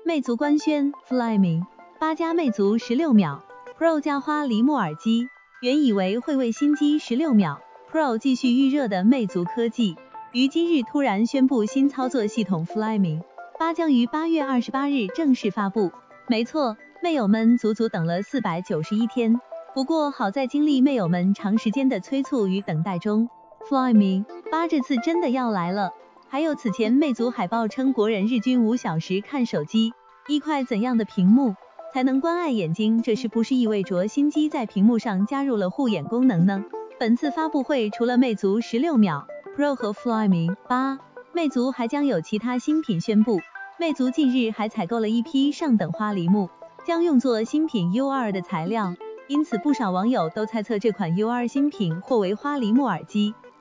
魅族官宣 Flyme 8加魅族16秒 Pro 加花梨木耳机，原以为会为新机16秒 Pro 继续预热的魅族科技，于今日突然宣布新操作系统 Flyme 8将于8月28日正式发布。没错，魅友们足足等了491天。不过好在经历魅友们长时间的催促与等待中， Flyme 8这次真的要来了。还有此前魅族海报称国人日均5小时看手机，一块怎样的屏幕才能关爱眼睛？这是不是意味着新机在屏幕上加入了护眼功能呢？本次发布会除了魅族16秒 Pro 和 Flyme 8，魅族还将有其他新品宣布。魅族近日还采购了一批上等花梨木，将用作新品 U2 的材料，因此不少网友都猜测这款 U2 新品或为花梨木耳机。